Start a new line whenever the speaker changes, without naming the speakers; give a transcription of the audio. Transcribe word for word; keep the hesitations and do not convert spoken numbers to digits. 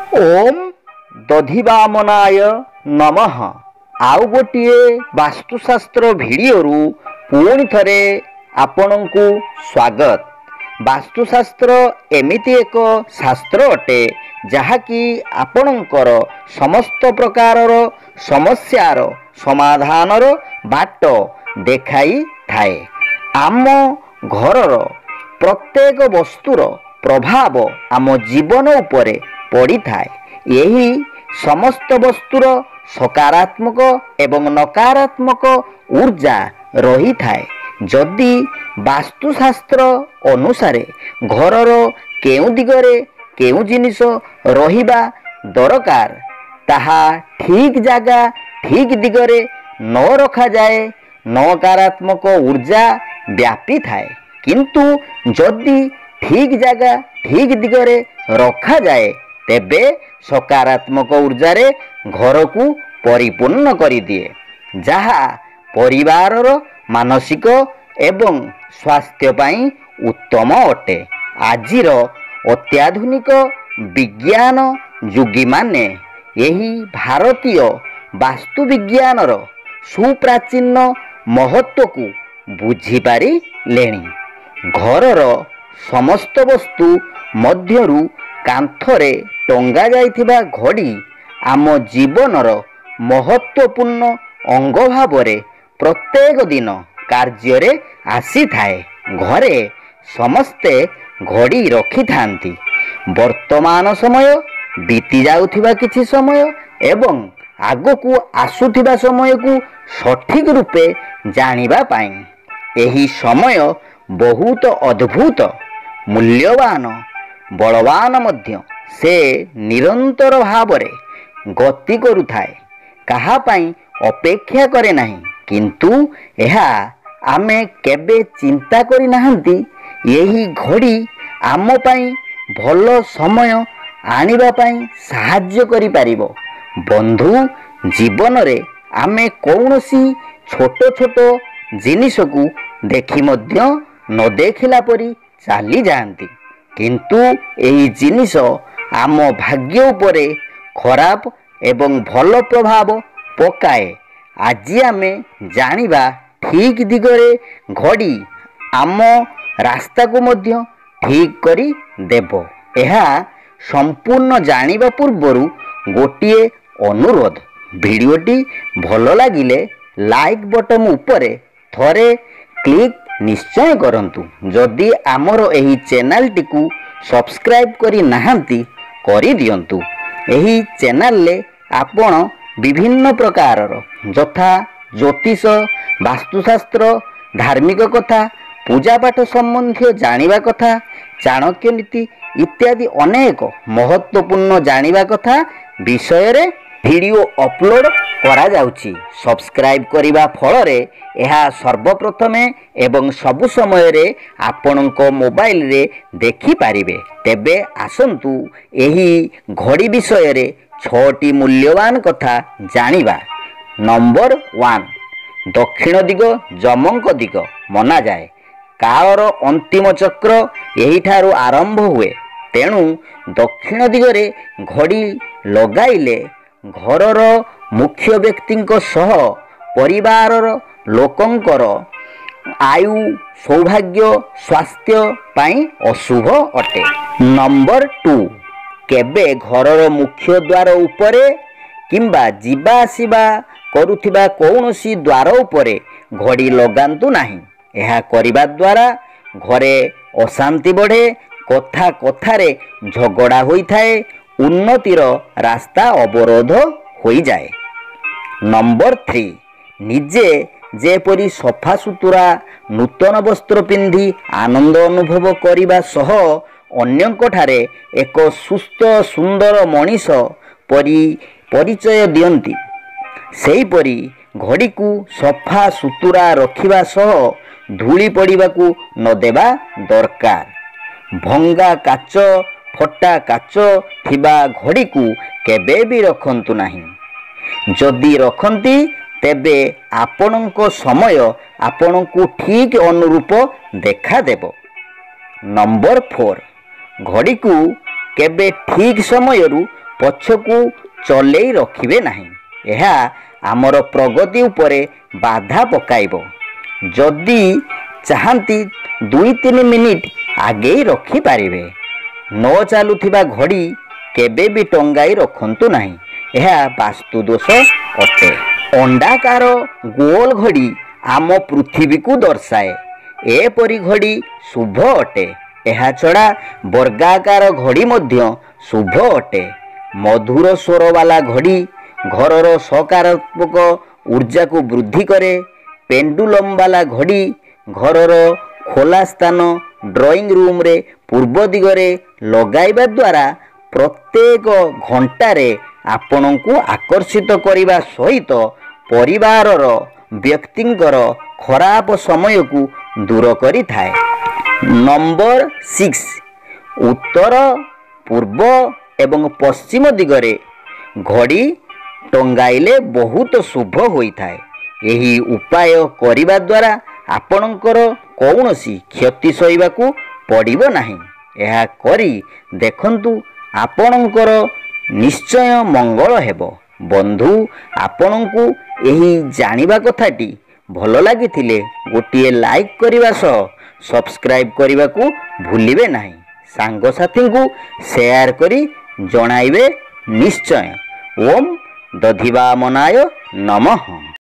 ओम दधिवामनाय नमः। आउ गोटे वास्तुशास्त्र भिडियोरु पुणी थरे आपणकु स्वागत। वास्तुशास्त्र एमिति एक शास्त्र अटे जहाँकि आपणकर समस्त प्रकारर समस्यार समाधानर बाट देखाई थाए। आम घरर प्रत्येक वस्तुर प्रभाव आम जीवन उपरे पड़ी थाए। यही समस्त वस्तुर सकारात्मक एवं नकारात्मक ऊर्जा रही थाए। जदि वास्तुशास्त्र अनुसारे घरर केउ दिगरे केउ जिनिस रहिबा दरकार ताहा ठीक जगह ठीक दिगरे न रखा जाए नकारात्मक ऊर्जा व्यापी थाए। किंतु जदि ठीक जगह ठीक दिगरे रखा जाए तेबे सकारात्मक ऊर्जा रे घर को परिपूर्ण करि दिए, जहा परिवारर मानसिक एवं स्वास्थ्य पाई उत्तम अटे। आजिर अत्याधुनिक विज्ञान युगी माने यही भारतीय वास्तु विज्ञानर सुप्राचीन महत्व को बुझी पारि लेनी। घरर समस्त वस्तु मध्यरु कांथरे टंगा जाइथिबा घड़ी आम जीवनर महत्वपूर्ण अंग भावरे प्रत्येक दिन कार्य आसी थाए। घरे समस्ते घड़ी रखि थांती। वर्तमान समय बीती जाउथिबा किछि समय एवं आगकू आसुथिबा समय को सठिक रूपे जानिबा पाई एही समय बहुत अद्भुत मूल्यवान बलवान मध्य से निरंतर भावरे गति करुथाए। कहा पाई अपेक्षा करे नहीं। किंतु यह आमे केबे चिंता करि नाहंती यही घड़ी आम पाई भल समय आनिबा पाई सहाय्य करि पारिबो। बंधु जीवन रे आमे कौनसी छोट छोट जिनिस को देखि मध्य न देखिला परी चाली जाती। किंतु एही जिनिस आम भाग्य उपरे खराब एवं भल प्रभाव पकाए। आज आमे जानिबा ठीक दिगरे घड़ी आम रास्ता को मध्य ठीक करी देबो। एहा संपूर्ण जानिबा पूर्वरु गोटिए अनुरोध, भिडियोटी भल लागिले लाइक बटन उपरे थरे क्लिक निश्चय करंतु। जदि आमर एही चैनल टिकु सब्सक्राइब करी नाहंती करी दियंतु। एही चैनल ले आपण विभिन्न प्रकारर यथा ज्योतिष, वास्तुशास्त्र, धार्मिक कथा, पूजा पाठ संबंधी जानिबा कथा, चाणक्य नीति इत्यादि अनेक महत्वपूर्ण जानिबा कथा विषय रे वीडियो अपलोड करा जाउची। सब्सक्राइब करिबा फलरे एहा सर्वप्रथमे एवं सबु समय रे आपणको मोबाइल रे देखि पारिबे। तेबे आसंतु एही घड़ी विषय रे छटी मूल्यवान कथा जानिबा। नंबर वन, दक्षिण दिग जमंक दिग मना जाए। कालर अंतिम चक्र एही ठारू आरंभ हुए। तेणु दक्षिण दिगरे घड़ी लगाइले घरर मुख्य व्यक्तिंक सह परिवारर लोकंकर आयु, सौभाग्य, स्वास्थ्य पाई अशुभ अटे। नंबर टू, केबे घरर मुख्य द्वार उपरे किंबा जीवा आसीबा करुथिबा कौनसी द्वार उपरे घड़ी लगांतु नाही। यह करिबा द्वारा घरे अशांति बढ़े, कथा कथारे झगड़ा होई थाए, उन्नतिर रास्ता अवरोध होई जाए। नंबर थ्री, निजे जेपरी सफा सुतुरा नूतन वस्त्र पिंधि आनंद अनुभव करिबा सह अन्यंक ठारे एक सुस्थ सुंदर मनीष परी परिचय दियंती, सेही परी घड़ी को सफा सुतुरा रखिबा सह धूली पड़िबाकू न देबा दरकार। भंगा काच, फटा काच थिबा घड़ी को केबे भी रखंतु नाही। जदि रखंती तेबे आपणको समय आपणको ठीक अनुरूप देखा देबो। नंबर फोर, घड़ी को केबे ठीक समयरु ପଛକୁ ଚଲେଇ ରଖିବେ ନାହିଁ। ଏହା ଆମର ପ୍ରଗତି ଉପରେ ବାଧା ପକାଇବ। ଯଦି ଚାହାନ୍ତି ଦୁଇ ତିନି ମିନିଟ୍ ଆଗେଇ ରଖିପାରିବେ। ନ ଚାଲୁଥିବା ଘଡ଼ି କେବେ ବି ଟଙ୍ଗାଇ ରଖନ୍ତୁ ନାହିଁ। ଏହା ବାସ୍ତୁ ଦୋଷ ଅଟେ। ଅଣ୍ଡାକାର ଗୋଲ ଘଡ଼ି ଆମ ପୃଥିବୀକୁ ଦର୍ଶାଏ। ଏପରି ଘଡ଼ି ଶୁଭ ଅଟେ। ଏହାଛଡ଼ା ବର୍ଗାକାର ଘଡ଼ି ମଧ୍ୟ ଶୁଭ ଅଟେ। ମଧୁର ସ୍ୱରବାଲା ଘଡ଼ି ଘରର ସକାରାତ୍ମକ ଉର୍ଜାକୁ ବୃଦ୍ଧି କରେ। ପେଣ୍ଡୁଲମ୍ ବାଲା ଘଡ଼ି ଘରର ଖୋଲା ସ୍ଥାନ ଡ୍ରଇଂ ରୁମ୍ରେ ପୂର୍ବ ଦିଗରେ ଲଗାଇବା ଦ୍ୱାରା ପ୍ରତ୍ୟେକ ଘଣ୍ଟାରେ ଆପଣଙ୍କୁ ଆକର୍ଷିତ କରିବା ସହିତ ପରିବାରର ବ୍ୟକ୍ତିଙ୍କର ଖରାପ ସମୟକୁ ଦୂର କରିଥାଏ। ନମ୍ବର ସିକ୍ସ, ଉତ୍ତର, ପୂର୍ବ ଏବଂ ପଶ୍ଚିମ ଦିଗରେ ଘଡ଼ି ଟଙ୍ଗାଇଲେ ବହୁତ ଶୁଭ ହୋଇଥାଏ। ଏହି ଉପାୟ କରିବା ଦ୍ୱାରା ଆପଣଙ୍କର କୌଣସି କ୍ଷତି ସହିବାକୁ ପଡ଼ିବ ନାହିଁ। ଏହା କରି ଦେଖନ୍ତୁ, ଆପଣଙ୍କର ନିଶ୍ଚୟ ମଙ୍ଗଳ ହେବ। ବନ୍ଧୁ, ଆପଣଙ୍କୁ ଏହି ଜାଣିବା କଥାଟି ଭଲ ଲାଗିଥିଲେ ଗୋଟିଏ ଲାଇକ୍ କରିବା ସହ ସବସ୍କ୍ରାଇବ୍ କରିବାକୁ ଭୁଲିବେ ନାହିଁ। ସାଙ୍ଗସାଥୀଙ୍କୁ ସେୟାର କରି ଜଣାଇବେ ନିଶ୍ଚୟ। ଓମ୍ ଦଧିବାମନାୟ ନମଃ।